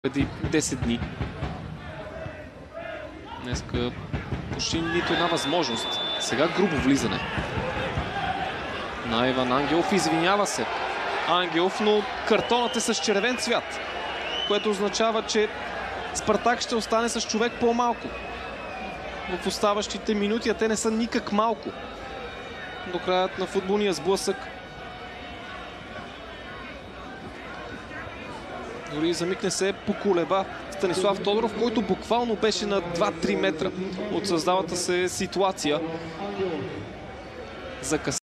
преди 10 дни. Днеска почти нито една възможност. Сега грубо влизане на Иван Ангелов. Извинява се Ангелов, но картонът е с червен цвят, което означава, че Спартак ще остане с човек по-малко в оставащите минути, а те не са никак малко до краят на футболния сблъсък. Дори за миг не се поколеба Станислав Тодоров, който буквално беше на 2-3 метра от създалата се ситуация.